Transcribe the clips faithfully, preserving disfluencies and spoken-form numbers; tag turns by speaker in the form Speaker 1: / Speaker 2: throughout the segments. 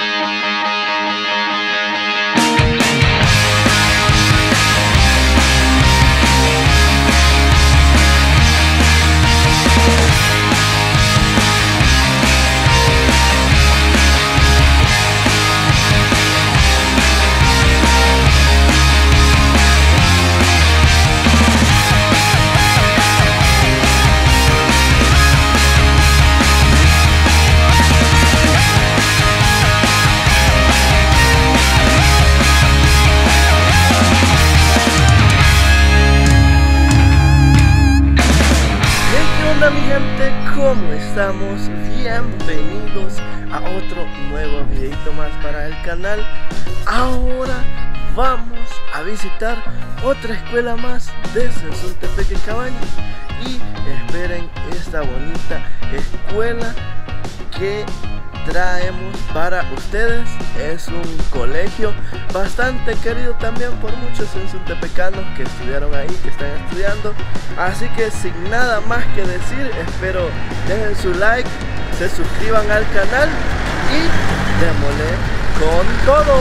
Speaker 1: Hola mi gente, ¿cómo estamos? Bienvenidos a otro nuevo videito más para el canal. Ahora vamos a visitar otra escuela más de Sensultepec en Cabañas. Y esperen esta bonita escuela que traemos para ustedes. Es un colegio bastante querido también por muchos sensultepecanos que estudiaron ahí, que están estudiando. Así que sin nada más que decir, espero dejen su like, se suscriban al canal y démosle con todo.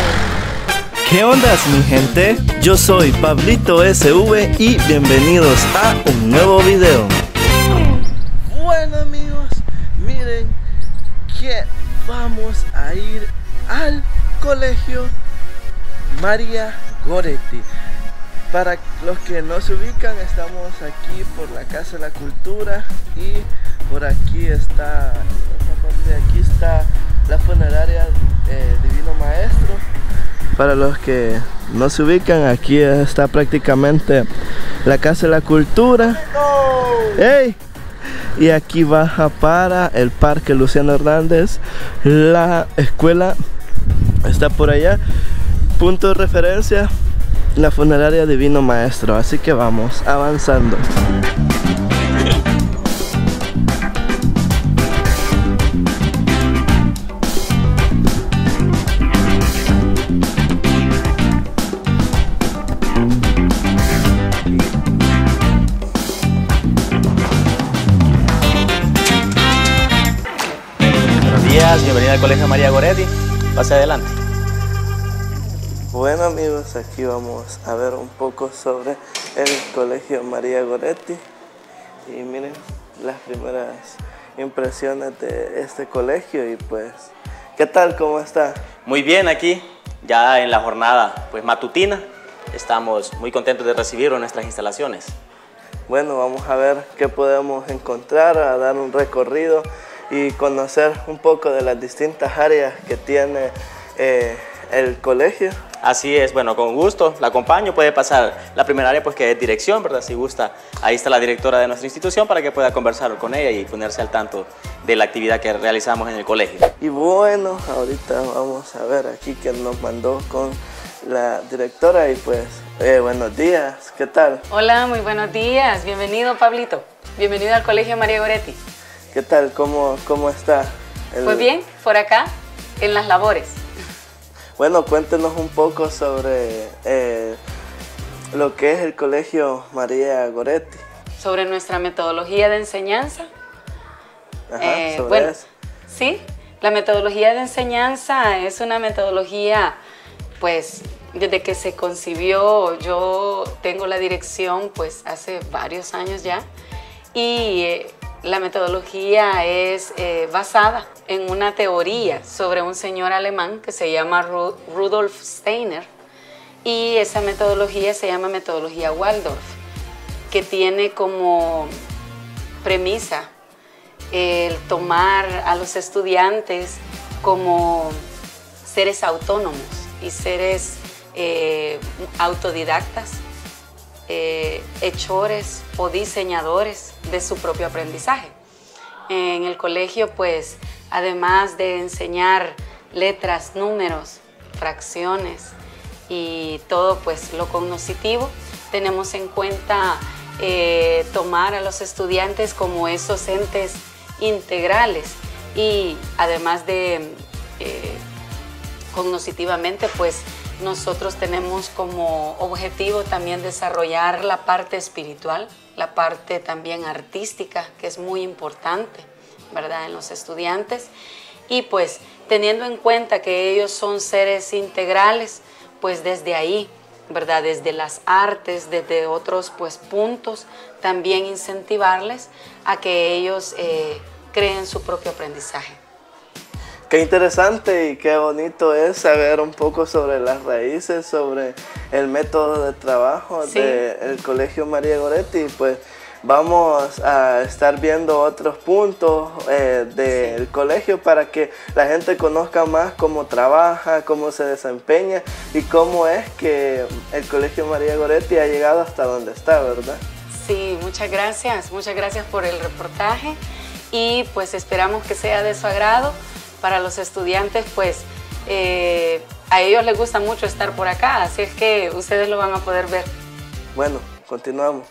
Speaker 1: ¿Qué ondas mi gente? Yo soy Pablito S V y bienvenidos a un nuevo video. Bueno amigos, miren que vamos a ir al colegio María Goretti. Para los que no se ubican, estamos aquí por la Casa de la Cultura y por aquí está, de aquí está la funeraria eh, Divino Maestro. Para los que no se ubican, aquí está prácticamente la Casa de la Cultura. ¡Hey! Y aquí baja para el Parque Luciano Hernández. La escuela está por allá. Punto de referencia, la funeraria Divino Maestro. Así que vamos avanzando.
Speaker 2: Bienvenida al Colegio María Goretti, pase adelante.
Speaker 1: Bueno amigos, aquí vamos a ver un poco sobre el Colegio María Goretti. Y miren las primeras impresiones de este colegio y pues, ¿qué tal? ¿Cómo está?
Speaker 2: Muy bien, aquí ya en la jornada pues matutina, estamos muy contentos de recibirlo en nuestras instalaciones.
Speaker 1: Bueno, vamos a ver qué podemos encontrar, a dar un recorrido y conocer un poco de las distintas áreas que tiene eh, el colegio.
Speaker 2: Así es, bueno, con gusto, la acompaño, puede pasar la primera área pues que es dirección, ¿verdad? Si gusta, ahí está la directora de nuestra institución para que pueda conversar con ella y ponerse al tanto de la actividad que realizamos en el colegio.
Speaker 1: Y bueno, ahorita vamos a ver aquí que nos mandó con la directora y pues, eh, buenos días, ¿qué tal?
Speaker 3: Hola, muy buenos días, bienvenido Pablito, bienvenido al Colegio María Goretti.
Speaker 1: ¿Qué tal? ¿Cómo, cómo está? El...
Speaker 3: Pues bien, por acá, en las labores.
Speaker 1: Bueno, cuéntenos un poco sobre eh, lo que es el Colegio María Goretti.
Speaker 3: Sobre nuestra metodología de enseñanza.
Speaker 1: Ajá,
Speaker 3: eh,
Speaker 1: sobre
Speaker 3: bueno,
Speaker 1: eso.
Speaker 3: Sí, la metodología de enseñanza es una metodología, pues, desde que se concibió, yo tengo la dirección, pues, hace varios años ya, y eh, la metodología es eh, basada en una teoría sobre un señor alemán que se llama Ru Rudolf Steiner, y esa metodología se llama metodología Waldorf, que tiene como premisa el tomar a los estudiantes como seres autónomos y seres eh, autodidactas, Eh, hechores o diseñadores de su propio aprendizaje. En el colegio, pues, además de enseñar letras, números, fracciones y todo, pues, lo cognoscitivo, tenemos en cuenta eh, tomar a los estudiantes como esos entes integrales y además de eh, cognoscitivamente, pues, nosotros tenemos como objetivo también desarrollar la parte espiritual, la parte también artística, que es muy importante, ¿verdad?, en los estudiantes. y pues teniendo en cuenta que ellos son seres integrales, pues desde ahí, ¿verdad? Desde las artes, desde otros pues puntos, también incentivarles a que ellos eh, creen su propio aprendizaje.
Speaker 1: Qué interesante y qué bonito es saber un poco sobre las raíces, sobre el método de trabajo sí. del Colegio María Goretti. Pues vamos a estar viendo otros puntos eh, del sí. colegio para que la gente conozca más cómo trabaja, cómo se desempeña y cómo es que el Colegio María Goretti ha llegado hasta donde está, ¿verdad?
Speaker 3: Sí, muchas gracias, muchas gracias por el reportaje y pues esperamos que sea de su agrado. Para los estudiantes, pues eh, a ellos les gusta mucho estar por acá, así es que ustedes lo van a poder ver.
Speaker 1: Bueno, continuamos.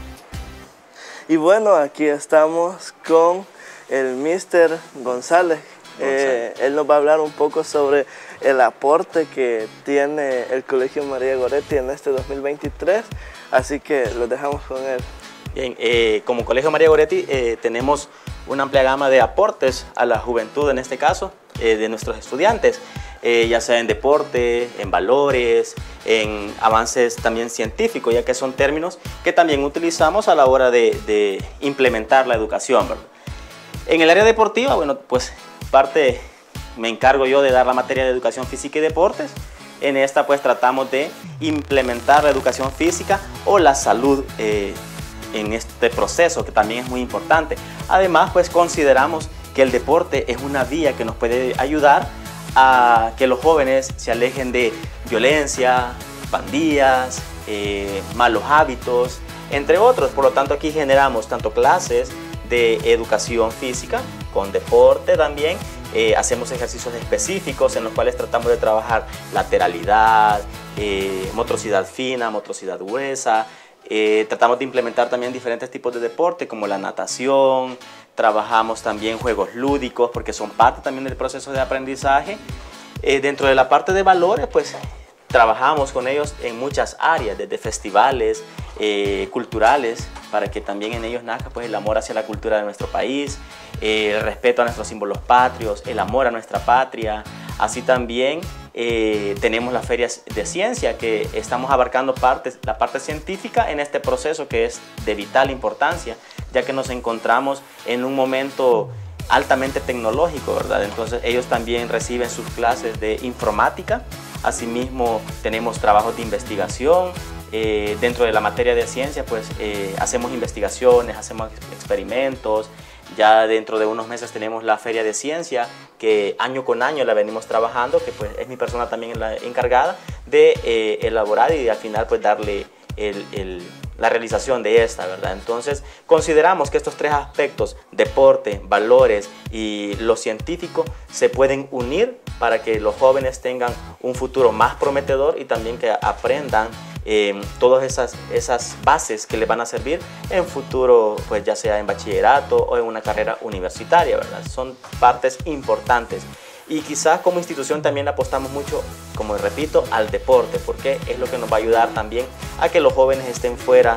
Speaker 1: Y bueno, aquí estamos con el mister González. Eh, él nos va a hablar un poco sobre el aporte que tiene el Colegio María Goretti en este dos mil veintitrés, así que lo dejamos con él.
Speaker 2: Bien, eh, como Colegio María Goretti eh, tenemos una amplia gama de aportes a la juventud, en este caso, eh, de nuestros estudiantes, eh, ya sea en deporte, en valores, en avances también científicos, ya que son términos que también utilizamos a la hora de, de implementar la educación, ¿verdad? En el área deportiva, bueno, pues parte me encargo yo de dar la materia de educación física y deportes. En esta pues tratamos de implementar la educación física o la salud eh, en este proceso, que también es muy importante. Además, pues consideramos que el deporte es una vía que nos puede ayudar a que los jóvenes se alejen de violencia, pandillas, eh, malos hábitos, entre otros. Por lo tanto, aquí generamos tanto clases de educación física con deporte también. Eh, hacemos ejercicios específicos en los cuales tratamos de trabajar lateralidad, eh, motricidad fina, motricidad gruesa. Eh, tratamos de implementar también diferentes tipos de deporte como la natación, trabajamos también juegos lúdicos porque son parte también del proceso de aprendizaje. Eh, dentro de la parte de valores, pues trabajamos con ellos en muchas áreas, desde festivales eh, culturales, para que también en ellos nazca pues, el amor hacia la cultura de nuestro país, eh, el respeto a nuestros símbolos patrios, el amor a nuestra patria. Así también eh, tenemos las ferias de ciencia, que estamos abarcando partes, la parte científica en este proceso que es de vital importancia, ya que nos encontramos en un momento altamente tecnológico, ¿verdad? Entonces ellos también reciben sus clases de informática. Asimismo tenemos trabajos de investigación. Eh, dentro de la materia de ciencia pues eh, hacemos investigaciones, hacemos experimentos. Ya dentro de unos meses tenemos la feria de ciencia, que año con año la venimos trabajando, que pues es mi persona también la encargada de eh, elaborar y al final pues darle el, el, la realización de esta, ¿verdad? Entonces consideramos que estos tres aspectos, deporte, valores y lo científico, se pueden unir para que los jóvenes tengan un futuro más prometedor y también que aprendan Eh, todas esas, esas bases que les van a servir en futuro, pues ya sea en bachillerato o en una carrera universitaria, ¿verdad? Son partes importantes. Y quizás como institución también apostamos mucho, como repito, al deporte, porque es lo que nos va a ayudar también a que los jóvenes estén fuera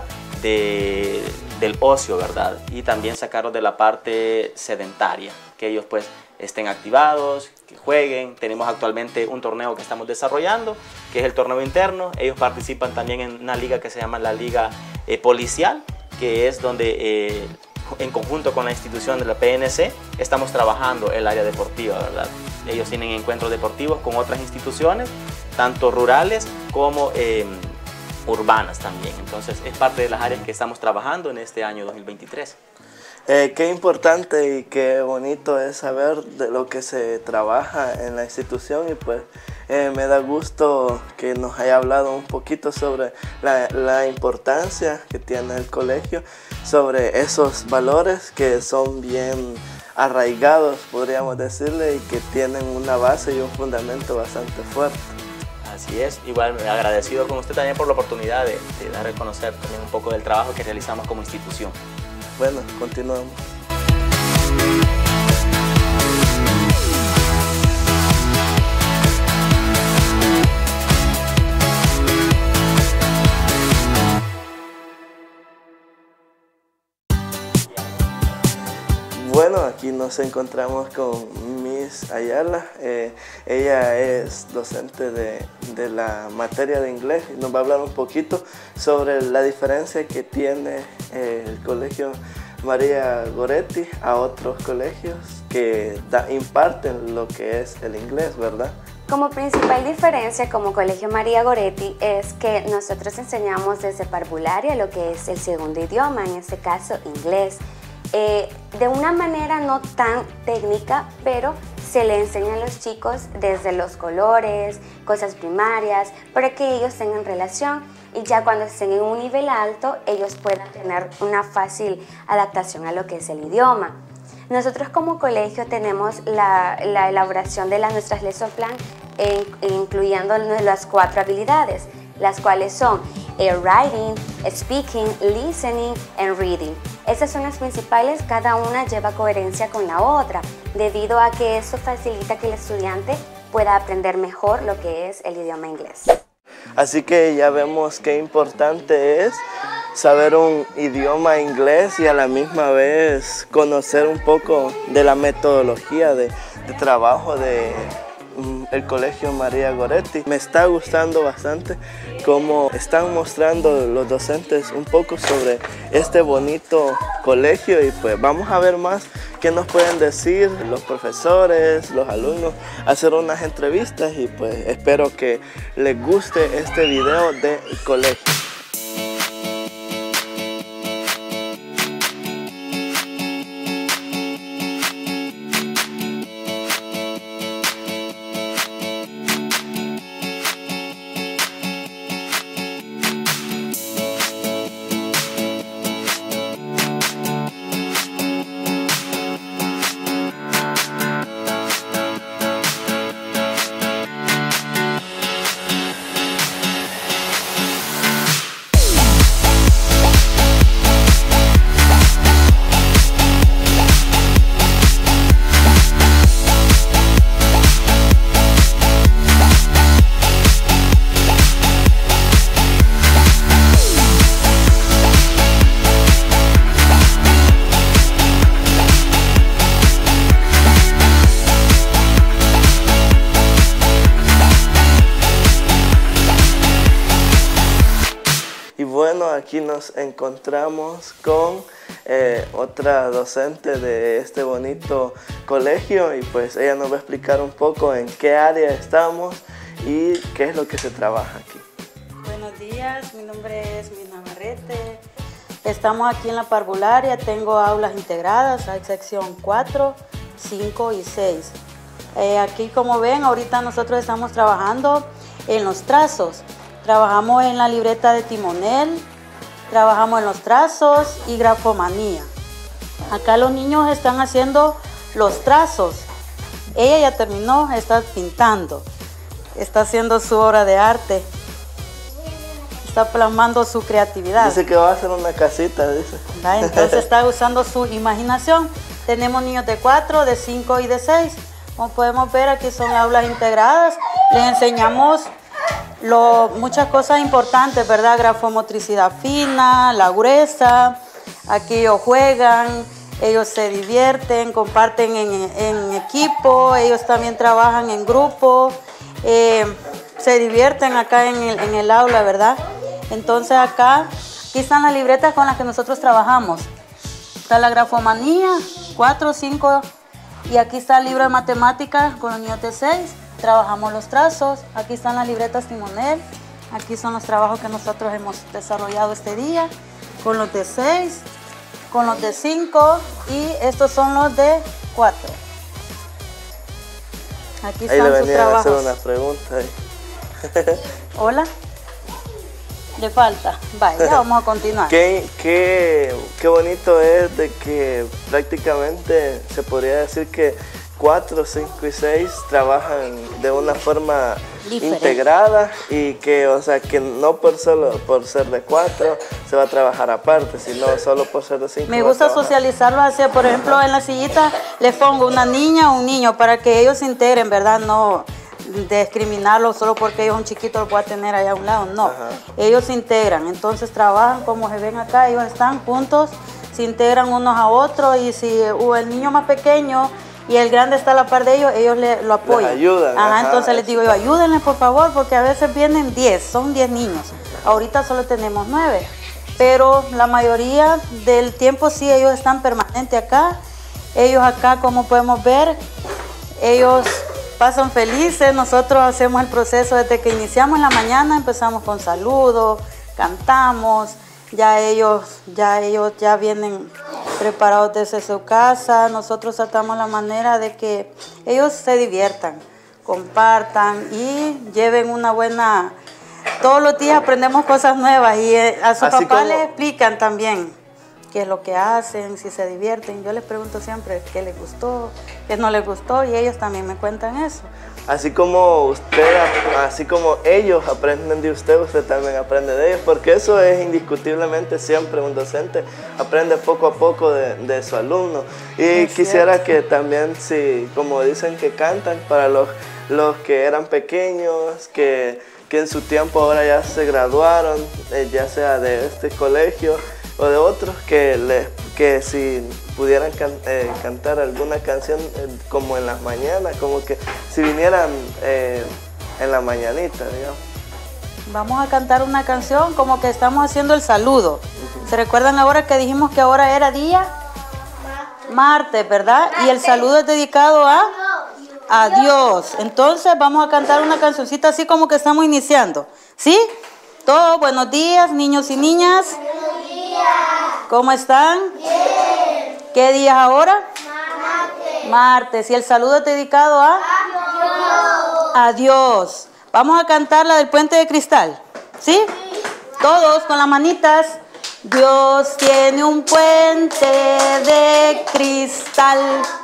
Speaker 2: de, del ocio, ¿verdad? Y también sacarlos de la parte sedentaria, que ellos pues estén activados, que jueguen. Tenemos actualmente un torneo que estamos desarrollando, que es el torneo interno. Ellos participan también en una liga que se llama la Liga eh, Policial, que es donde eh, en conjunto con la institución de la P N C estamos trabajando el área deportiva, ¿verdad? Ellos tienen encuentros deportivos con otras instituciones, tanto rurales como eh, urbanas también. Entonces es parte de las áreas que estamos trabajando en este año dos mil veintitrés.
Speaker 1: Eh, qué importante y qué bonito es saber de lo que se trabaja en la institución y pues eh, me da gusto que nos haya hablado un poquito sobre la, la importancia que tiene el colegio, sobre esos valores que son bien arraigados, podríamos decirle, y que tienen una base y un fundamento bastante fuerte.
Speaker 2: Así es, igual agradecido con usted también por la oportunidad de, de dar a conocer también un poco del trabajo que realizamos como institución.
Speaker 1: Bueno, continuamos. Bueno, aquí nos encontramos con Miss Ayala. Eh, ella es docente de, de la materia de inglés y nos va a hablar un poquito sobre la diferencia que tiene eh, el Colegio María Goretti a otros colegios que da, imparten lo que es el inglés, ¿verdad?
Speaker 4: Como principal diferencia como Colegio María Goretti es que nosotros enseñamos desde parvularia lo que es el segundo idioma, en este caso inglés, eh, de una manera no tan técnica, pero se le enseña a los chicos desde los colores, cosas primarias, para que ellos tengan relación y ya cuando estén en un nivel alto ellos puedan tener una fácil adaptación a lo que es el idioma. Nosotros como colegio tenemos la, la elaboración de las, nuestras lesson plan, eh, incluyendo las cuatro habilidades, las cuales son eh, writing, speaking, listening and reading. Estas son las principales, cada una lleva coherencia con la otra, debido a que eso facilita que el estudiante pueda aprender mejor lo que es el idioma inglés.
Speaker 1: Así que ya vemos qué importante es saber un idioma inglés y a la misma vez conocer un poco de la metodología de, de trabajo de um, el Colegio María Goretti. Me está gustando bastante cómo están mostrando los docentes un poco sobre este bonito colegio y pues vamos a ver más qué nos pueden decir los profesores, los alumnos, hacer unas entrevistas y pues espero que les guste este video del colegio. Bueno, aquí nos encontramos con eh, otra docente de este bonito colegio y pues ella nos va a explicar un poco en qué área estamos y qué es lo que se trabaja aquí.
Speaker 5: Buenos días, mi nombre es Mina Navarrete. Estamos aquí en la parvularia, tengo aulas integradas, hay sección cuatro, cinco y seis. Eh, aquí como ven, ahorita nosotros estamos trabajando en los trazos. Trabajamos en la libreta de timonel, trabajamos en los trazos y grafomanía. Acá los niños están haciendo los trazos. Ella ya terminó, está pintando, está haciendo su obra de arte, está plasmando su creatividad.
Speaker 1: Dice que va a hacer una casita, dice.
Speaker 5: ¿Va? Entonces está usando su imaginación. Tenemos niños de cuatro, de cinco y de seis. Como podemos ver, aquí son aulas integradas. Les enseñamos Lo, muchas cosas importantes, ¿verdad? Grafomotricidad fina, la gruesa. Aquí ellos juegan, ellos se divierten, comparten en, en equipo, ellos también trabajan en grupo, eh, se divierten acá en el, en el aula, ¿verdad? Entonces acá, aquí están las libretas con las que nosotros trabajamos. Está la grafomanía, cuatro, cinco, y aquí está el libro de matemáticas con los niños de seis. Trabajamos los trazos, aquí están las libretas timonel, aquí son los trabajos que nosotros hemos desarrollado este día, con los de seis, con los de cinco y estos son los de cuatro. Aquí
Speaker 1: ahí
Speaker 5: están
Speaker 1: le
Speaker 5: sus
Speaker 1: venían a hacer
Speaker 5: trabajos.
Speaker 1: una pregunta.
Speaker 5: Hola, le falta, vaya, vamos a continuar.
Speaker 1: Qué, qué, qué bonito es de que prácticamente se podría decir que cuatro, cinco y seis trabajan de una forma diferente, integrada y que, o sea, que no por solo por ser de cuatro se va a trabajar aparte, sino solo por ser de cinco.
Speaker 5: Me gusta socializarlo así, por ejemplo, en la sillita les pongo una niña o un niño para que ellos se integren, ¿verdad? No discriminarlos solo porque ellos un chiquito lo pueda tener allá a un lado, no. Ajá. Ellos se integran, entonces trabajan como se ven acá, ellos están juntos, se integran unos a otros y si el niño más pequeño y el grande está a la par de ellos, ellos le, lo apoyan.
Speaker 1: Les ayudan.
Speaker 5: Ajá,
Speaker 1: ajá,
Speaker 5: entonces les digo yo, ayúdenles por favor, porque a veces vienen diez, son diez niños. Ahorita solo tenemos nueve, pero la mayoría del tiempo sí, ellos están permanente acá. Ellos acá, como podemos ver, ellos pasan felices. Nosotros hacemos el proceso desde que iniciamos en la mañana, empezamos con saludos, cantamos, ya ellos ya ellos ya vienen preparados desde su casa. Nosotros tratamos la manera de que ellos se diviertan, compartan y lleven una buena... Todos los días aprendemos cosas nuevas y a sus papás como... les explican también qué es lo que hacen, si se divierten. Yo les pregunto siempre qué les gustó, qué no les gustó y ellos también me cuentan eso.
Speaker 1: Así como usted, así como ellos aprenden de usted, usted también aprende de ellos, porque eso es indiscutiblemente siempre un docente, aprende poco a poco de, de su alumno. Y es quisiera cierto. Que también, si, como dicen que cantan, para los, los que eran pequeños, que, que en su tiempo ahora ya se graduaron, eh, ya sea de este colegio o de otros, que, les, que si pudieran can, eh, cantar alguna canción eh, como en las mañanas, como que si vinieran eh, en la mañanita, digamos.
Speaker 5: Vamos a cantar una canción como que estamos haciendo el saludo. Uh-huh. ¿Se recuerdan ahora que dijimos que ahora era día? Martes, ¿verdad? Y el saludo es dedicado a, a Dios. Entonces vamos a cantar una cancioncita así como que estamos iniciando. ¿Sí? Todos, buenos días, niños y niñas.
Speaker 6: Buenos días.
Speaker 5: ¿Cómo están?
Speaker 6: Bien.
Speaker 5: ¿Qué día es ahora?
Speaker 6: Martes.
Speaker 5: Martes. ¿Y el saludo es dedicado a?
Speaker 6: Adiós.
Speaker 5: A Dios. Vamos a cantar la del puente de cristal. ¿Sí?
Speaker 6: Sí.
Speaker 5: Todos con las manitas. Dios tiene un puente de cristal.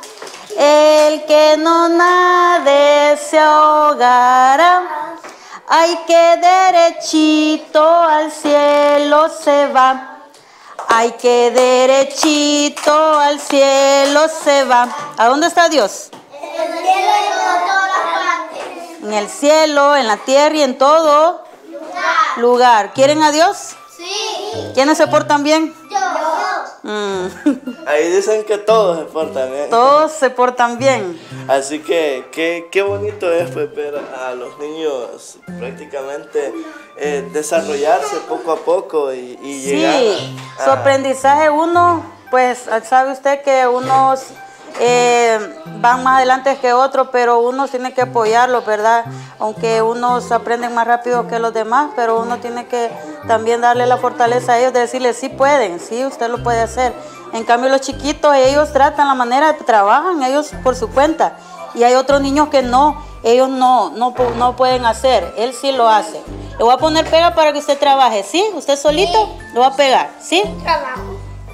Speaker 5: El que no nade se ahogará. Ay, que derechito al cielo se va. Ay, que derechito al cielo se va. ¿A dónde está Dios?
Speaker 6: En el cielo y en todas las partes.
Speaker 5: En el cielo, en la tierra y en todo
Speaker 6: lugar.
Speaker 5: lugar. ¿Quieren a Dios?
Speaker 6: Sí.
Speaker 5: ¿Quiénes se portan bien?
Speaker 6: Yo.
Speaker 5: Mm.
Speaker 1: Ahí dicen que todos se portan bien.
Speaker 5: Todos se portan bien.
Speaker 1: Así que qué, qué bonito es pues, ver a los niños prácticamente eh, desarrollarse poco a poco y, y llegar
Speaker 5: Sí,
Speaker 1: a...
Speaker 5: su aprendizaje uno, pues sabe usted que unos eh, van más adelante que otros, pero uno tiene que apoyarlos, ¿verdad? Aunque unos aprenden más rápido que los demás, pero uno tiene que también darle la fortaleza a ellos de decirles, sí pueden, sí, usted lo puede hacer. En cambio los chiquitos, ellos tratan la manera, trabajan ellos por su cuenta. Y hay otros niños que no, ellos no, no, no pueden hacer, él sí lo hace. Le voy a poner pega para que usted trabaje, ¿sí? Usted solito sí. Lo va a pegar, ¿sí?
Speaker 6: Trabajo.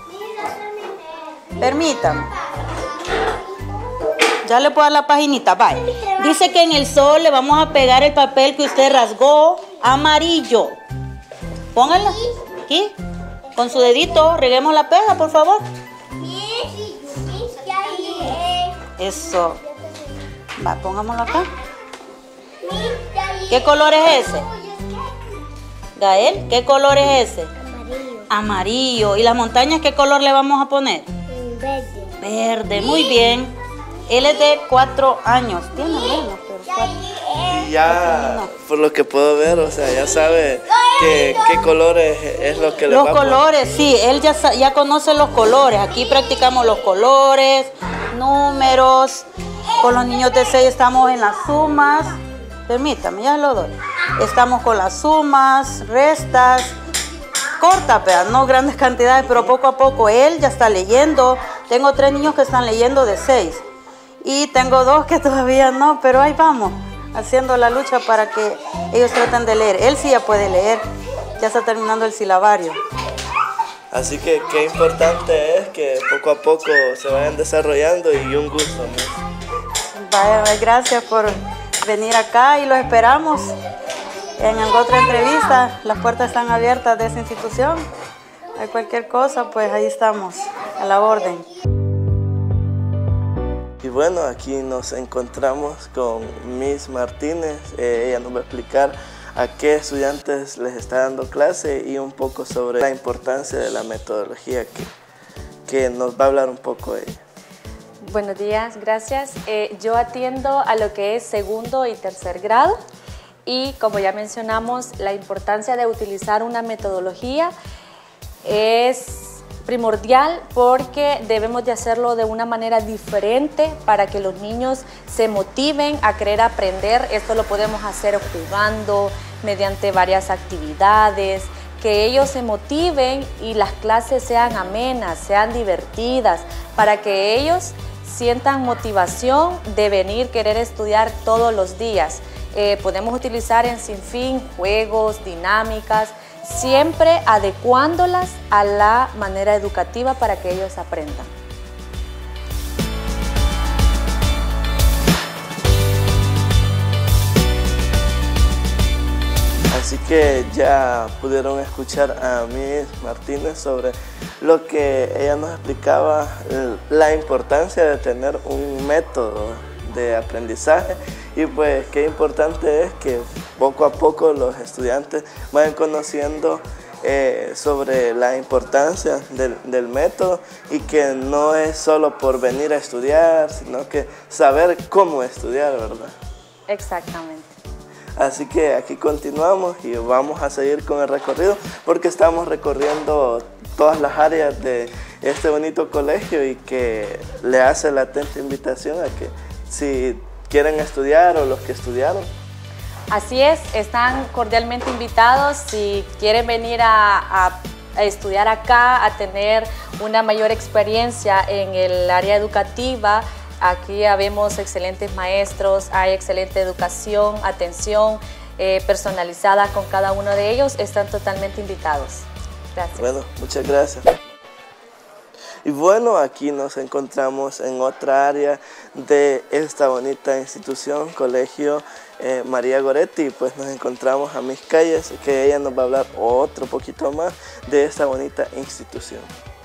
Speaker 5: Permítame. Ya le puedo dar la paginita, bye. Dice que en el sol le vamos a pegar el papel que usted rasgó amarillo. Póngala aquí, con su dedito, reguemos la pega, por favor. Eso. Va, pongámoslo acá. ¿Qué color es ese? Gael, ¿qué color es ese?
Speaker 6: Amarillo.
Speaker 5: Amarillo. ¿Y las montañas qué color le vamos a poner?
Speaker 6: Verde.
Speaker 5: Verde, muy bien. Él es de cuatro años. Tiene menos, pero cuatro.
Speaker 1: Y ya, por lo que puedo ver, o sea, ya sabe que, qué colores es lo que le
Speaker 5: Los
Speaker 1: va a poner.
Speaker 5: colores, sí, él ya, sa- ya conoce los colores. Aquí practicamos los colores, números. Con los niños de seis estamos en las sumas. Permítame, ya lo doy. Estamos con las sumas, restas. Corta, pero no grandes cantidades, pero poco a poco él ya está leyendo. Tengo tres niños que están leyendo de seis. Y tengo dos que todavía no, pero ahí vamos, haciendo la lucha para que ellos traten de leer. Él sí ya puede leer, ya está terminando el silabario.
Speaker 1: Así que qué importante es que poco a poco se vayan desarrollando y un gusto, ¿no?
Speaker 5: Vaya, gracias por venir acá y los esperamos en otra entrevista. Las puertas están abiertas de esa institución. Hay cualquier cosa, pues ahí estamos, a la orden.
Speaker 1: Y bueno, aquí nos encontramos con Miss Martínez. Eh, ella nos va a explicar a qué estudiantes les está dando clase y un poco sobre la importancia de la metodología que, que nos va a hablar un poco ella.
Speaker 7: Buenos días, gracias. Eh, yo atiendo a lo que es segundo y tercer grado y como ya mencionamos, la importancia de utilizar una metodología es primordial porque debemos de hacerlo de una manera diferente para que los niños se motiven a querer aprender. Esto lo podemos hacer jugando, mediante varias actividades, que ellos se motiven y las clases sean amenas, sean divertidas, para que ellos sientan motivación de venir, querer estudiar todos los días. Eh, podemos utilizar en sinfín juegos, dinámicas, siempre adecuándolas a la manera educativa para que ellos aprendan.
Speaker 1: Así que ya pudieron escuchar a Miss Martínez sobre lo que ella nos explicaba, la importancia de tener un método de aprendizaje y pues qué importante es que poco a poco los estudiantes vayan conociendo eh, sobre la importancia del, del método y que no es solo por venir a estudiar, sino que saber cómo estudiar, ¿verdad?
Speaker 7: Exactamente.
Speaker 1: Así que aquí continuamos y vamos a seguir con el recorrido porque estamos recorriendo todas las áreas de este bonito colegio y que le hace la atenta invitación a que si quieren estudiar o los que estudiaron.
Speaker 7: Así es, están cordialmente invitados si quieren venir a, a, a estudiar acá, a tener una mayor experiencia en el área educativa. Aquí habemos excelentes maestros, hay excelente educación, atención eh, personalizada con cada uno de ellos. Están totalmente invitados. Gracias.
Speaker 1: Bueno, muchas gracias. Y bueno, aquí nos encontramos en otra área de esta bonita institución, Colegio eh, María Goretti. Pues nos encontramos a Miss Calles, que ella nos va a hablar otro poquito más de esta bonita institución.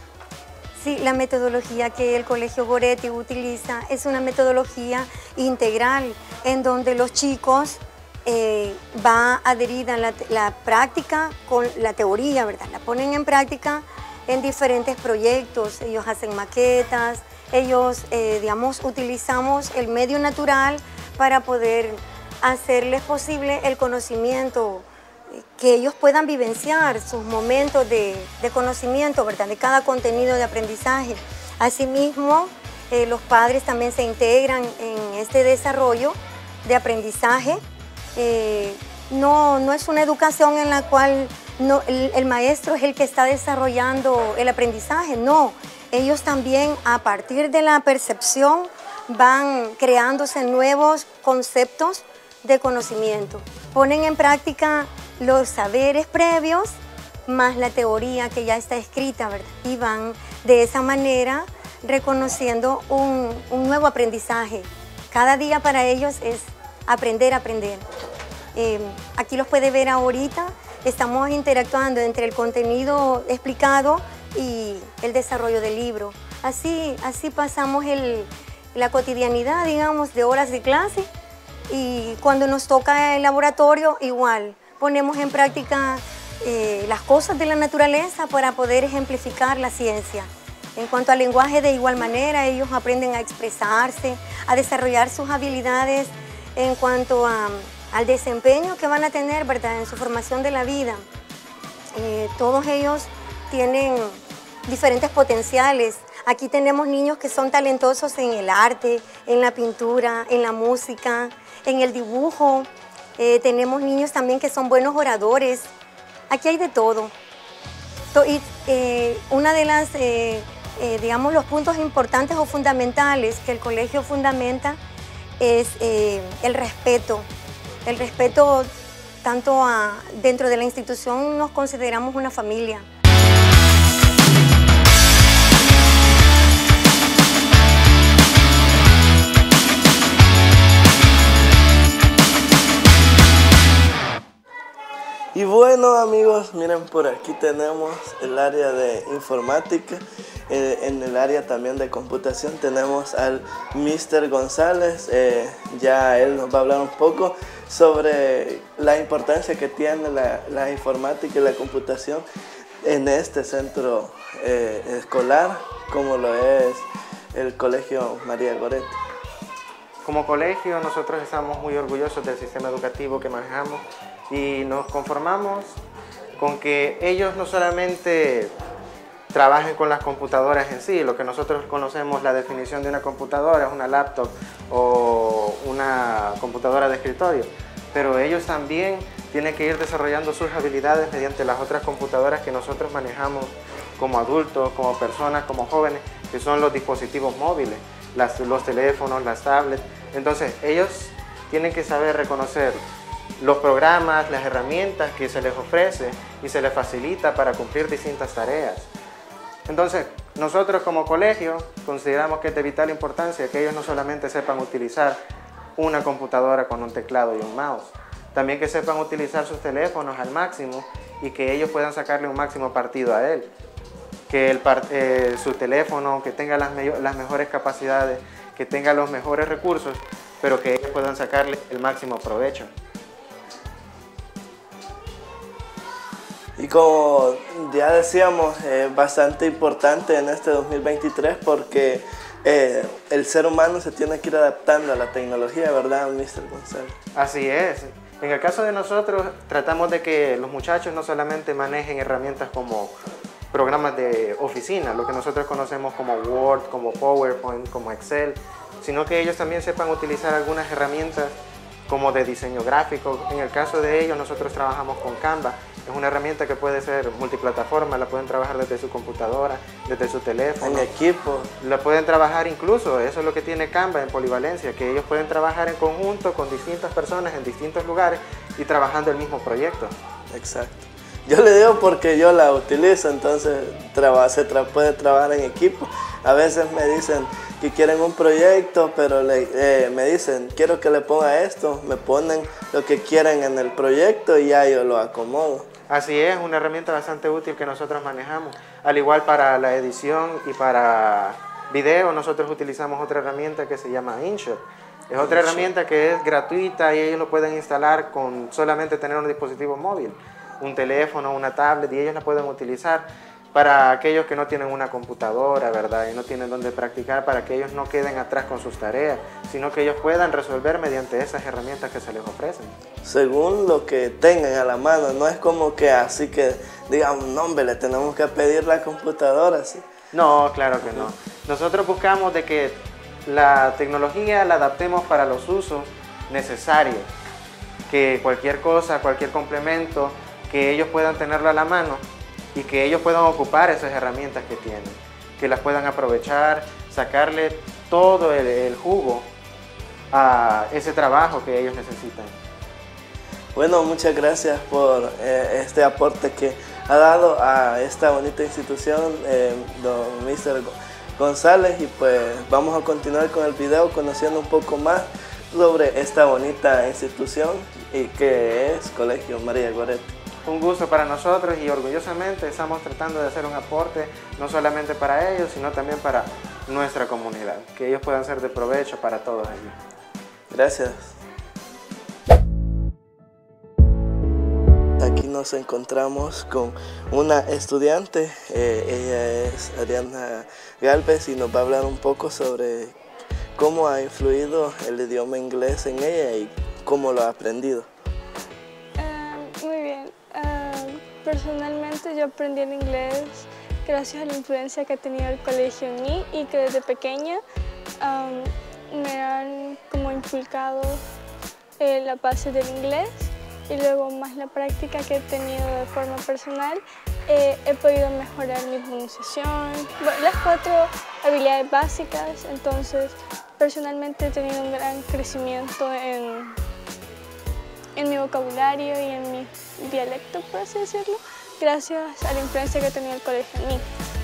Speaker 8: Sí, la metodología que el Colegio Goretti utiliza es una metodología integral en donde los chicos eh, va adherida la, la práctica con la teoría, ¿verdad? La ponen en práctica en diferentes proyectos, ellos hacen maquetas, ellos, eh, digamos, utilizamos el medio natural para poder hacerles posible el conocimiento, que ellos puedan vivenciar sus momentos de, de conocimiento, ¿verdad? De cada contenido de aprendizaje. Asimismo, eh, los padres también se integran en este desarrollo de aprendizaje. Eh, no, no es una educación en la cual no, el, el maestro es el que está desarrollando el aprendizaje, no. Ellos también, a partir de la percepción, van creándose nuevos conceptos de conocimiento. Ponen en práctica los saberes previos más la teoría que ya está escrita, ¿verdad? Y van de esa manera reconociendo un, un nuevo aprendizaje. Cada día para ellos es aprender, aprender. Eh, aquí los puede ver ahorita, estamos interactuando entre el contenido explicado y el desarrollo del libro. Así, así pasamos el, la cotidianidad, digamos, de horas de clase y cuando nos toca el laboratorio igual. Ponemos en práctica eh, las cosas de la naturaleza para poder ejemplificar la ciencia. En cuanto al lenguaje, de igual manera, ellos aprenden a expresarse, a desarrollar sus habilidades en cuanto a, al desempeño que van a tener, ¿verdad?, en su formación de la vida. Eh, todos ellos tienen diferentes potenciales. Aquí tenemos niños que son talentosos en el arte, en la pintura, en la música, en el dibujo. Eh, tenemos niños también que son buenos oradores. Aquí hay de todo. Y eh, una de las, eh, eh, digamos, los puntos importantes o fundamentales que el colegio fundamenta es eh, el respeto. El respeto tanto a, dentro de la institución nos consideramos una familia.
Speaker 1: Y bueno, amigos, miren, por aquí tenemos el área de informática, eh, en el área también de computación tenemos al mister González. Eh, ya él nos va a hablar un poco sobre la importancia que tiene la, la informática y la computación en este centro eh, escolar, como lo es el Colegio María Goretti?
Speaker 9: Como colegio nosotros estamos muy orgullosos del sistema educativo que manejamos y nos conformamos con que ellos no solamente trabajen con las computadoras en sí, lo que nosotros conocemos, la definición de una computadora es una laptop o una computadora de escritorio, pero ellos también tienen que ir desarrollando sus habilidades mediante las otras computadoras que nosotros manejamos como adultos, como personas, como jóvenes, que son los dispositivos móviles, las, los teléfonos, las tablets. Entonces ellos tienen que saber reconocer los programas, las herramientas que se les ofrece y se les facilita para cumplir distintas tareas. Entonces, nosotros como colegio consideramos que es de vital importancia que ellos no solamente sepan utilizar una computadora con un teclado y un mouse, también que sepan utilizar sus teléfonos al máximo y que ellos puedan sacarle un máximo partido a él. Que el, eh, su teléfono, que tenga las, me las mejores capacidades, que tenga los mejores recursos, pero que ellos puedan sacarle el máximo provecho.
Speaker 1: Y como ya decíamos, es eh, bastante importante en este dos mil veintitrés porque eh, el ser humano se tiene que ir adaptando a la tecnología, ¿verdad, mister González?
Speaker 9: Así es. En el caso de nosotros, tratamos de que los muchachos no solamente manejen herramientas como programas de oficina, lo que nosotros conocemos como Word, como PowerPoint, como Excel, sino que ellos también sepan utilizar algunas herramientas como de diseño gráfico. En el caso de ellos, nosotros trabajamos con Canva. Es una herramienta que puede ser multiplataforma, la pueden trabajar desde su computadora, desde su teléfono.
Speaker 1: En equipo.
Speaker 9: La pueden trabajar incluso, eso es lo que tiene Canva en polivalencia, que ellos pueden trabajar en conjunto con distintas personas en distintos lugares y trabajando el mismo proyecto.
Speaker 1: Exacto. Yo le digo porque yo la utilizo, entonces traba, se tra puede trabajar en equipo. A veces me dicen que quieren un proyecto, pero le, eh, me dicen, quiero que le ponga esto, me ponen lo que quieren en el proyecto y ya yo lo acomodo.
Speaker 9: Así es, una herramienta bastante útil que nosotros manejamos. Al igual para la edición y para video, nosotros utilizamos otra herramienta que se llama InShot. Es otra herramienta que es gratuita y ellos lo pueden instalar con solamente tener un dispositivo móvil, un teléfono, una tablet, y ellos la pueden utilizar para aquellos que no tienen una computadora, ¿verdad? Y no tienen dónde practicar, para que ellos no queden atrás con sus tareas, sino que ellos puedan resolver mediante esas herramientas que se les ofrecen.
Speaker 1: Según lo que tengan a la mano, no es como que así que digan, no, hombre, le tenemos que pedir la computadora, ¿sí?
Speaker 9: No, claro que no. Nosotros buscamos de que la tecnología la adaptemos para los usos necesarios, que cualquier cosa, cualquier complemento, que ellos puedan tenerlo a la mano y que ellos puedan ocupar esas herramientas que tienen, que las puedan aprovechar, sacarle todo el, el jugo a ese trabajo que ellos necesitan.
Speaker 1: Bueno, muchas gracias por eh, este aporte que ha dado a esta bonita institución, eh, don mister González, y pues vamos a continuar con el video conociendo un poco más sobre esta bonita institución y que es Colegio María Goretti.
Speaker 9: Un gusto para nosotros y orgullosamente estamos tratando de hacer un aporte no solamente para ellos, sino también para nuestra comunidad, que ellos puedan ser de provecho para todos ellos.
Speaker 1: Gracias. Aquí nos encontramos con una estudiante, eh, ella es Ariana Galvez y nos va a hablar un poco sobre cómo ha influido el idioma inglés en ella y cómo lo ha aprendido.
Speaker 10: Uh, muy bien. Uh, personalmente yo aprendí el inglés gracias a la influencia que ha tenido el colegio en mí y que desde pequeña um, me han como inculcado eh, la base del inglés y luego más la práctica que he tenido de forma personal eh, he podido mejorar mi pronunciación, las cuatro habilidades básicas, entonces personalmente he tenido un gran crecimiento en en mi vocabulario y en mi dialecto, por así decirlo, gracias a la influencia que ha tenido el colegio en mí.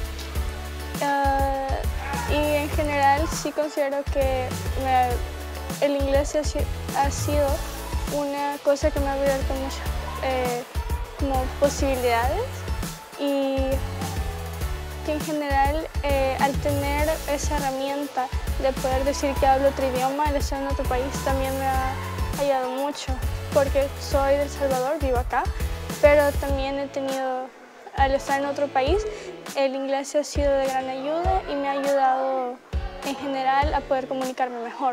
Speaker 10: Uh, y en general sí considero que me, el inglés ha, ha sido una cosa que me ha abierto muchas eh, como posibilidades y que en general eh, al tener esa herramienta de poder decir que hablo otro idioma, al estar en otro país también me ha ayudado mucho. Porque soy de El Salvador, vivo acá, pero también he tenido, al estar en otro país, el inglés ha sido de gran ayuda y me ha ayudado en general a poder comunicarme mejor.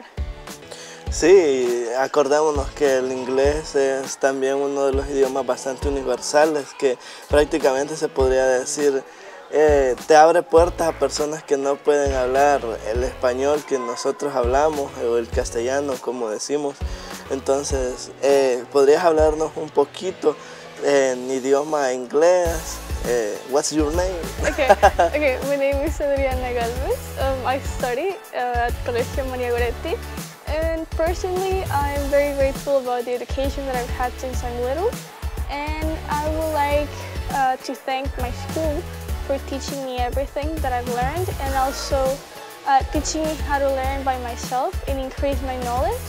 Speaker 1: Sí, acordémonos que el inglés es también uno de los idiomas bastante universales que prácticamente se podría decir eh, te abre puertas a personas que no pueden hablar el español que nosotros hablamos o el castellano como decimos. Entonces, eh, ¿podrías hablarnos un poquito en idioma inglés? Uh, what's your name?
Speaker 10: Okay, okay. My name is Adriana Galvez. Um, I study uh, at Colegio Maria Goretti. And personally, I'm very grateful about the education that I've had since I'm little. And I would like uh, to thank my school for teaching me everything that I've learned and also uh, teaching me how to learn by myself and increase my knowledge.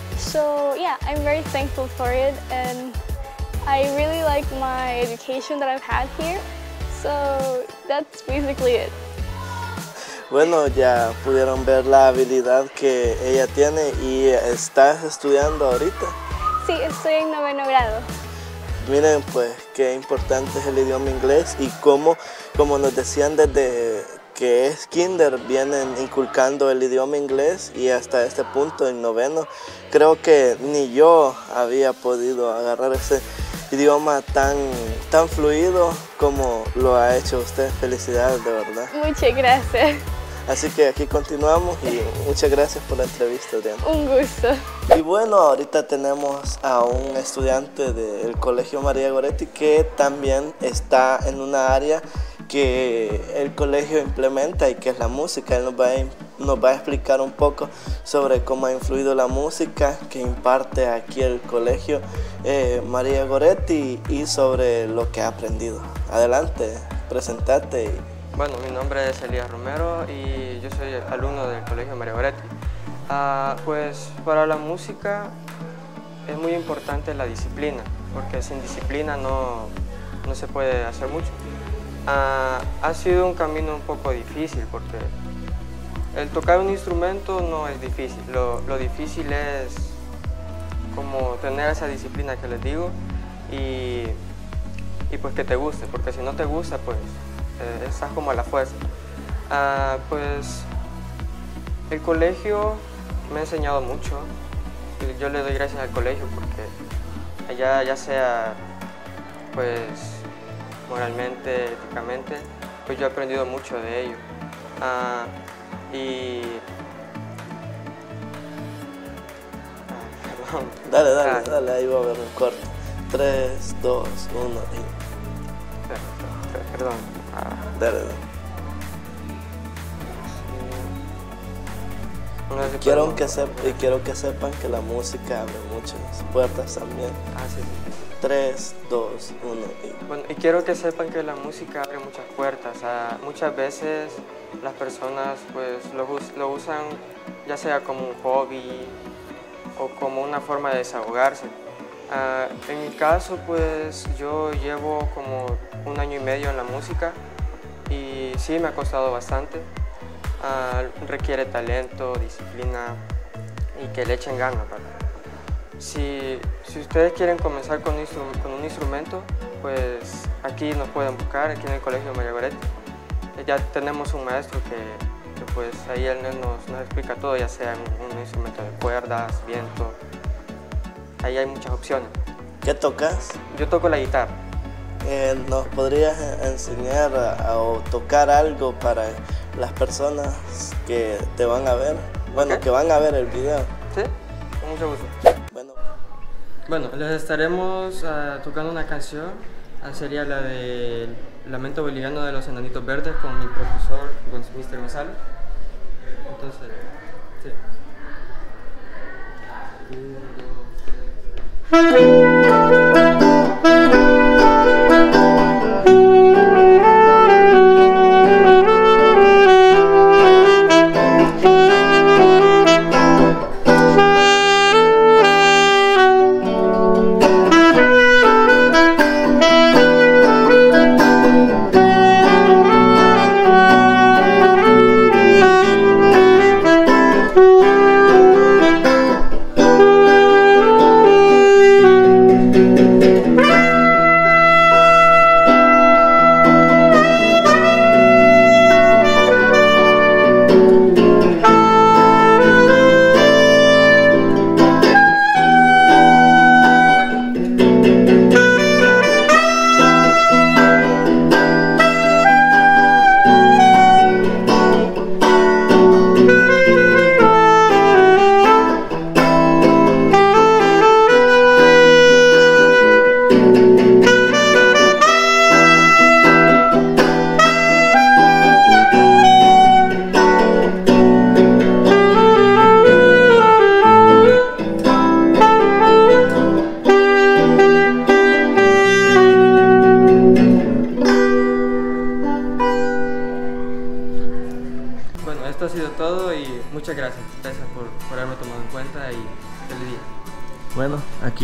Speaker 10: So yeah, I'm very thankful for it and I really like my education that I've had here. So that's basically it.
Speaker 1: Bueno, ya pudieron ver la habilidad que ella tiene y estás estudiando ahorita.
Speaker 10: Sí, estoy en noveno grado.
Speaker 1: Miren, pues, qué importante es el idioma inglés y cómo, como nos decían desde que es kinder, vienen inculcando el idioma inglés y hasta este punto, en noveno, creo que ni yo había podido agarrar ese idioma tan, tan fluido como lo ha hecho usted. Felicidades, de verdad.
Speaker 10: Muchas gracias.
Speaker 1: Así que aquí continuamos y muchas gracias por la entrevista, Diana.
Speaker 10: Un gusto.
Speaker 1: Y bueno, ahorita tenemos a un estudiante del Colegio Maria Goretti que también está en una área que el colegio implementa y que es la música. Él nos va a, nos va a explicar un poco sobre cómo ha influido la música que imparte aquí el Colegio eh, Maria Goretti y sobre lo que ha aprendido. Adelante, presentate. Y...
Speaker 11: Bueno, mi nombre es Elías Romero y yo soy alumno del Colegio Maria Goretti. Uh, pues para la música es muy importante la disciplina, porque sin disciplina no, no se puede hacer mucho. Uh, ha sido un camino un poco difícil porque el tocar un instrumento no es difícil, lo, lo difícil es como tener esa disciplina que les digo y, y pues que te guste, porque si no te gusta pues eh, estás como a la fuerza. Uh, pues el colegio me ha enseñado mucho, yo le doy gracias al colegio porque allá ya sea pues moralmente, éticamente, pues yo he aprendido mucho de ello. Uh, y... Ah, perdón.
Speaker 1: Dale, dale,
Speaker 11: ah.
Speaker 1: dale, ahí va a haber un corte. tres, dos, uno y...
Speaker 11: Perdón. perdón. Ah.
Speaker 1: Dale, dale.
Speaker 11: No sé si
Speaker 1: quiero,
Speaker 11: podemos...
Speaker 1: que sep y quiero que sepan que la música abre muchas puertas también.
Speaker 11: Ah, sí, sí.
Speaker 1: tres, dos, uno y...
Speaker 11: Bueno, y quiero que sepan que la música abre muchas puertas. Uh, muchas veces las personas pues lo, lo usan ya sea como un hobby o como una forma de desahogarse. Uh, en mi caso pues yo llevo como un año y medio en la música y sí me ha costado bastante. Uh, requiere talento, disciplina y que le echen ganas, ¿verdad? Si, si ustedes quieren comenzar con un, con un instrumento, pues aquí nos pueden buscar, aquí en el Colegio Maria Goretti. Ya tenemos un maestro que, que pues ahí él nos, nos explica todo, ya sea un, un instrumento de cuerdas, viento. Ahí hay muchas opciones.
Speaker 1: ¿Qué tocas?
Speaker 11: Yo toco la guitarra.
Speaker 1: Eh, ¿Nos podrías enseñar a, a tocar algo para las personas que te van a ver? Bueno,
Speaker 11: ¿Okay?
Speaker 1: que van a ver el video.
Speaker 11: Sí, con mucho gusto.
Speaker 1: Bueno,
Speaker 11: bueno les estaremos uh, tocando una canción, uh, sería la de Lamento Boliviano de los Enanitos Verdes con mi profesor, mister González. Entonces, sí. Un, dos, tres.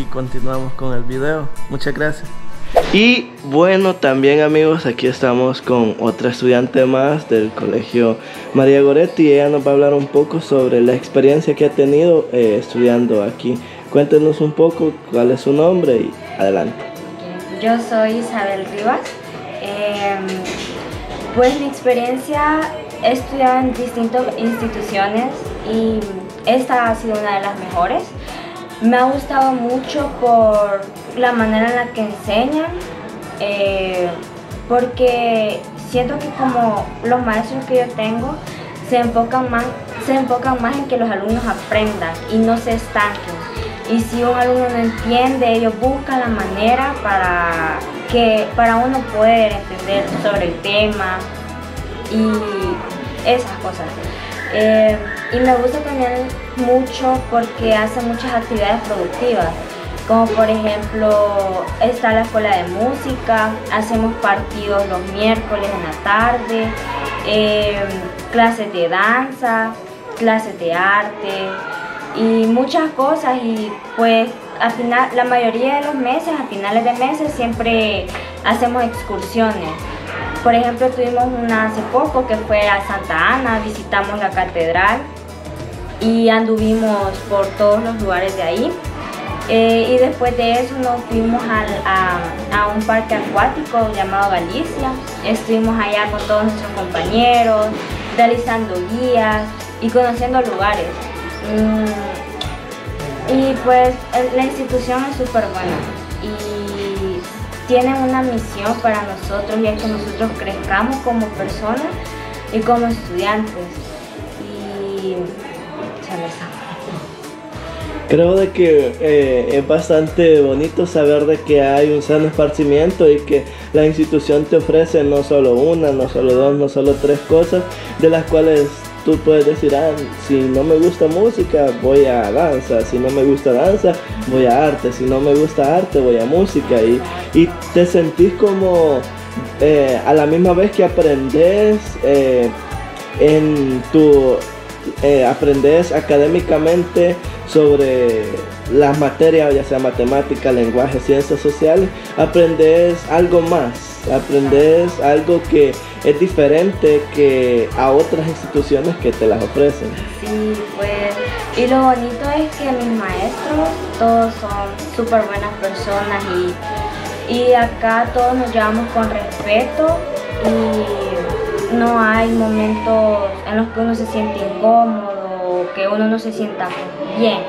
Speaker 1: continuamos con el video. Muchas gracias. Y bueno, también amigos, aquí estamos con otra estudiante más del Colegio María Goretti. Ella nos va a hablar un poco sobre la experiencia que ha tenido eh, estudiando aquí. Cuéntenos un poco cuál es su nombre y adelante.
Speaker 12: Yo soy Isabel Rivas. Eh, pues mi experiencia, he estudiado en distintas instituciones y esta ha sido una de las mejores. Me ha gustado mucho por la manera en la que enseñan, eh, porque siento que como los maestros que yo tengo se enfocan más, se enfocan más en que los alumnos aprendan y no se estanquen. Y si un alumno no entiende, ellos buscan la manera para, que, para uno poder entender sobre el tema y esas cosas. Eh, y me gusta también mucho porque hacen muchas actividades productivas, como por ejemplo está la escuela de música, hacemos partidos los miércoles en la tarde, eh, clases de danza, clases de arte y muchas cosas. Y pues al final, la mayoría de los meses, a finales de meses siempre hacemos excursiones. Por ejemplo, tuvimos una hace poco que fue a Santa Ana, visitamos la catedral y anduvimos por todos los lugares de ahí. Eh, y después de eso nos fuimos al, a, a un parque acuático llamado Galicia. Estuvimos allá con todos nuestros compañeros, realizando guías y conociendo lugares. Mm, y pues la institución es súper buena. Y tienen una misión para nosotros y es que nosotros crezcamos como personas y como estudiantes. Y se les ama.
Speaker 1: Creo de que eh, es bastante bonito saber de que hay un sano esparcimiento y que la institución te ofrece no solo una, no solo dos, no solo tres cosas, de las cuales tú puedes decir, ah, si no me gusta música, voy a danza, si no me gusta danza, voy a arte, si no me gusta arte, voy a música, y, y te sentís como eh, a la misma vez que aprendes eh, en tu, eh, aprendes académicamente sobre las materias, ya sea matemática, lenguaje, ciencias sociales, aprendes algo más, aprendes algo que es diferente que a otras instituciones que te las ofrecen.
Speaker 12: Sí, pues, y lo bonito es que mis maestros todos son súper buenas personas y, y acá todos nos llevamos con respeto y no hay momentos en los que uno se siente incómodo o que uno no se sienta bien.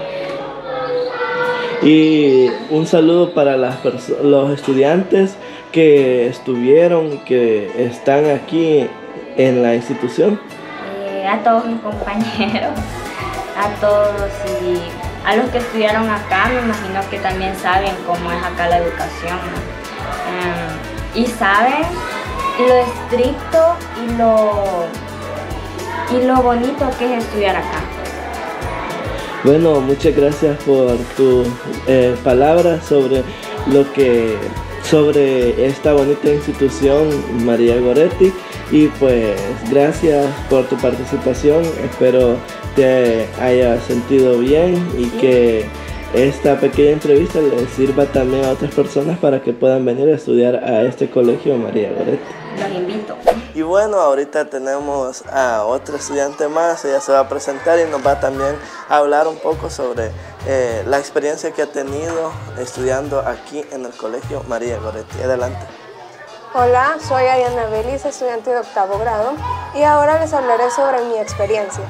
Speaker 1: Y un saludo para las los estudiantes que estuvieron, que están aquí en la institución.
Speaker 12: Eh, a todos mis compañeros, a todos y a los que estudiaron acá, me imagino que también saben cómo es acá la educación, ¿no? Um, y saben lo estricto y lo, y lo bonito que es estudiar acá.
Speaker 1: Bueno, muchas gracias por tu eh, palabras sobre lo que sobre esta bonita institución María Goretti, y pues gracias por tu participación. Espero te hayas sentido bien y que esta pequeña entrevista les sirva también a otras personas para que puedan venir a estudiar a este colegio María Goretti.
Speaker 12: Los invito.
Speaker 1: Y bueno, ahorita tenemos a otra estudiante más. Ella se va a presentar y nos va también a hablar un poco sobre eh, la experiencia que ha tenido estudiando aquí en el colegio María Goretti. Adelante.
Speaker 13: Hola, soy Ariana Belis, estudiante de octavo grado, y ahora les hablaré sobre mi experiencia.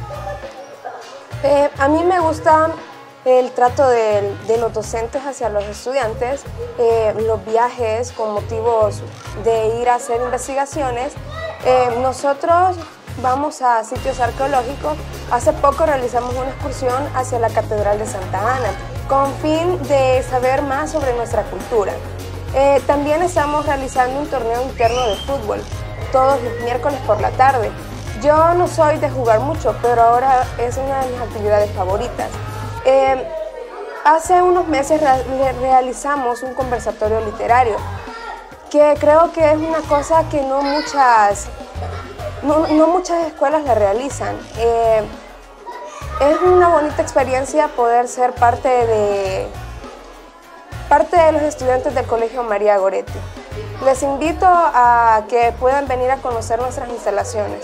Speaker 13: Eh, a mí me gusta el trato de, de los docentes hacia los estudiantes, eh, los viajes con motivos de ir a hacer investigaciones. Eh, nosotros vamos a sitios arqueológicos. Hace poco realizamos una excursión hacia la Catedral de Santa Ana, con fin de saber más sobre nuestra cultura. Eh, también estamos realizando un torneo interno de fútbol, todos los miércoles por la tarde. Yo no soy de jugar mucho, pero ahora es una de mis actividades favoritas. Eh, hace unos meses re realizamos un conversatorio literario, que creo que es una cosa que no muchas, no, no muchas escuelas la realizan. Eh, es una bonita experiencia poder ser parte de, parte de los estudiantes del Colegio María Goretti. Les invito a que puedan venir a conocer nuestras instalaciones.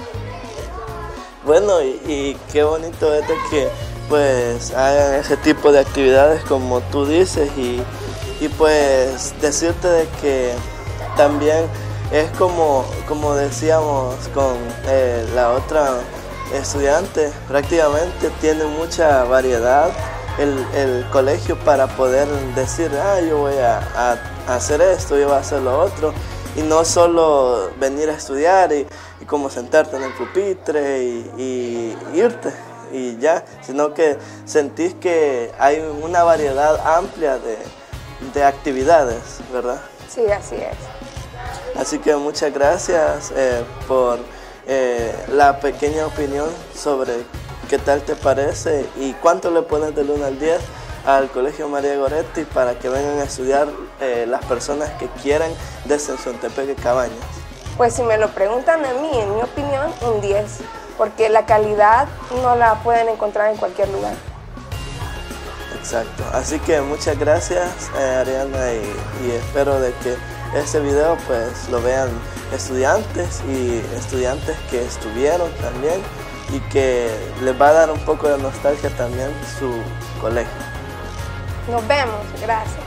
Speaker 1: Bueno, y, y qué bonito es de que pues hagan ese tipo de actividades como tú dices y, y pues decirte de que también es como, como decíamos con eh, la otra estudiante, prácticamente tiene mucha variedad el, el colegio para poder decir, ah, yo voy a, a, a hacer esto, yo voy a hacer lo otro, y no solo venir a estudiar y, y como sentarte en el pupitre y, y irte y ya, sino que sentís que hay una variedad amplia de, de actividades, ¿verdad?
Speaker 13: Sí, así es.
Speaker 1: Así que muchas gracias eh, por eh, la pequeña opinión sobre qué tal te parece y cuánto le pones del uno al diez al Colegio María Goretti para que vengan a estudiar eh, las personas que quieran de Sensuntepeque Cabañas.
Speaker 13: Pues si me lo preguntan a mí, en mi opinión, un diez, porque la calidad no la pueden encontrar en cualquier lugar.
Speaker 1: Exacto, así que muchas gracias eh, Ariana y, y espero de que este video pues lo vean estudiantes y estudiantes que estuvieron también y que les va a dar un poco de nostalgia también su colegio.
Speaker 13: Nos vemos, gracias.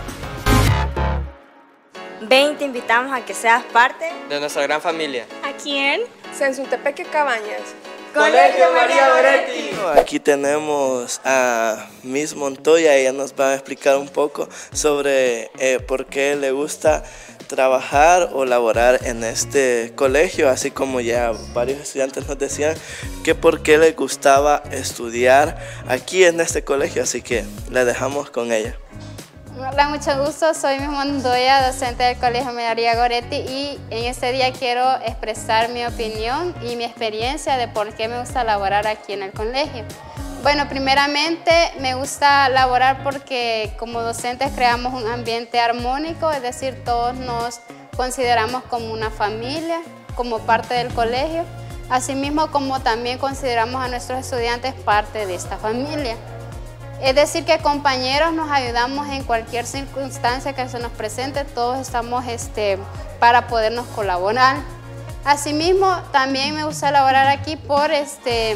Speaker 14: Ven, te invitamos a que seas parte
Speaker 11: de nuestra gran familia.
Speaker 10: ¿Aquí en
Speaker 13: Sensuntepeque Cabañas.
Speaker 14: Colegio María Goretti.
Speaker 1: Aquí tenemos a Miss Montoya, ella nos va a explicar un poco sobre eh, por qué le gusta trabajar o laborar en este colegio, así como ya varios estudiantes nos decían que por qué les gustaba estudiar aquí en este colegio, así que le dejamos con ella.
Speaker 15: Hola, mucho gusto, soy Miss Montoya, docente del Colegio María Goretti y en este día quiero expresar mi opinión y mi experiencia de por qué me gusta laborar aquí en el colegio. Bueno, primeramente me gusta laborar porque como docentes creamos un ambiente armónico, es decir, todos nos consideramos como una familia, como parte del colegio, asimismo como también consideramos a nuestros estudiantes parte de esta familia. Es decir, que compañeros nos ayudamos en cualquier circunstancia que se nos presente, todos estamos este, para podernos colaborar. Asimismo, también me gusta laborar aquí por este,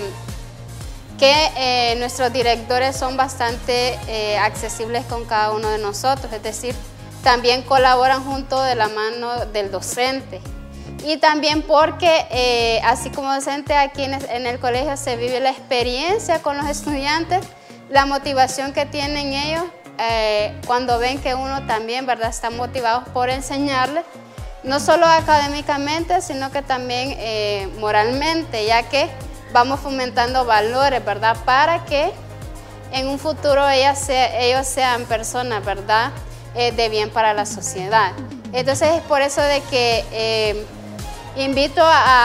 Speaker 15: que eh, nuestros directores son bastante eh, accesibles con cada uno de nosotros, es decir, también colaboran junto de la mano del docente. Y también porque, eh, así como docente aquí en, en el colegio se vive la experiencia con los estudiantes, la motivación que tienen ellos eh, cuando ven que uno también, ¿verdad?, está motivado por enseñarles, no solo académicamente, sino que también eh, moralmente, ya que vamos fomentando valores, ¿verdad?, para que en un futuro ellas se, ellos sean personas, ¿verdad?, eh, de bien para la sociedad. Entonces es por eso de que eh, invito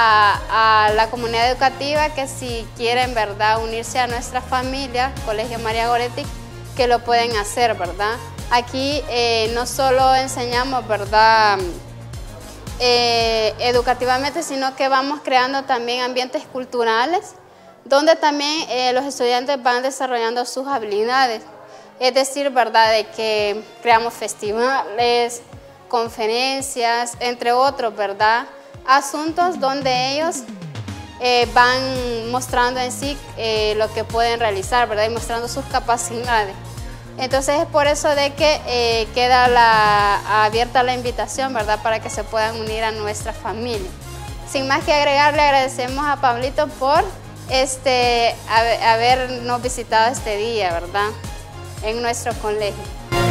Speaker 15: a, a la comunidad educativa que si quieren, ¿verdad?, unirse a nuestra familia, Colegio María Goretti, que lo pueden hacer, ¿verdad? Aquí eh, no solo enseñamos, ¿verdad?, eh, educativamente, sino que vamos creando también ambientes culturales, donde también eh, los estudiantes van desarrollando sus habilidades. Es decir, ¿verdad?, de que creamos festivales, conferencias, entre otros, ¿verdad?, asuntos donde ellos eh, van mostrando en sí eh, lo que pueden realizar, ¿verdad?, y mostrando sus capacidades. Entonces es por eso de que eh, queda la, abierta la invitación, ¿verdad?, para que se puedan unir a nuestra familia. Sin más que agregar, le agradecemos a Pablito por este, habernos visitado este día, ¿verdad?, en nuestro colegio.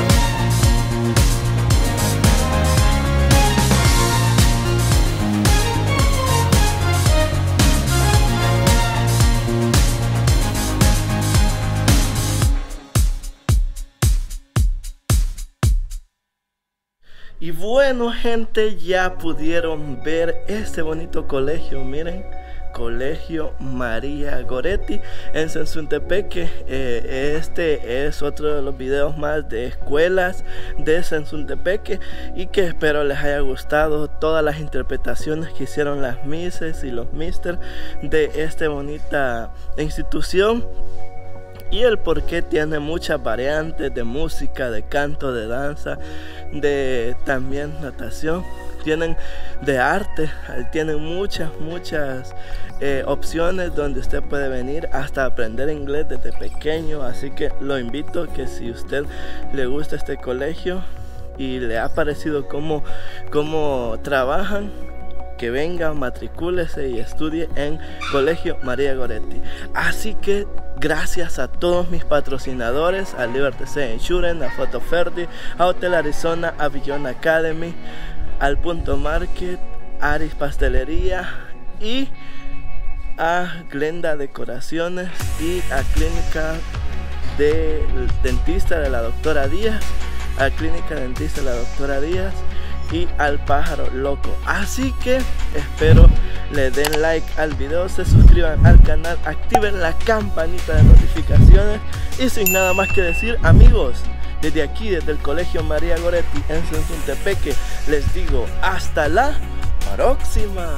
Speaker 1: Y bueno, gente, ya pudieron ver este bonito colegio, miren, Colegio María Goretti en Sensuntepeque. Eh, este es otro de los videos más de escuelas de Sensuntepeque y que espero les haya gustado todas las interpretaciones que hicieron las misses y los mister de esta bonita institución. y el porqué tiene muchas variantes de música, de canto, de danza, de también natación, tienen de arte, tienen muchas, muchas eh, opciones donde usted puede venir hasta aprender inglés desde pequeño. Así que lo invito que si usted le gusta este colegio y le ha parecido cómo, cómo trabajan, que venga, matricúlese y estudie en Colegio María Goretti. Así que gracias a todos mis patrocinadores, a Liberty State Insurance, a Photo Ferdi, a Hotel Arizona, a Beyond Academy, al Punto Market, a Aris Pastelería y a Glenda Decoraciones y a Clínica de Dentista de la doctora Díaz, a Clínica Dentista de la doctora Díaz y al Pájaro Loco. Así que espero le den like al video, se suscriban al canal, activen la campanita de notificaciones y sin nada más que decir, amigos, desde aquí, desde el Colegio María Goretti en Sensuntepeque, les digo hasta la próxima.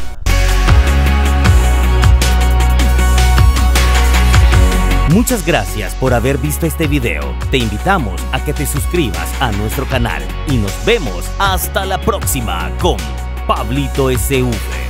Speaker 16: Muchas gracias por haber visto este video. Te invitamos a que te suscribas a nuestro canal y nos vemos hasta la próxima con Pablito S V.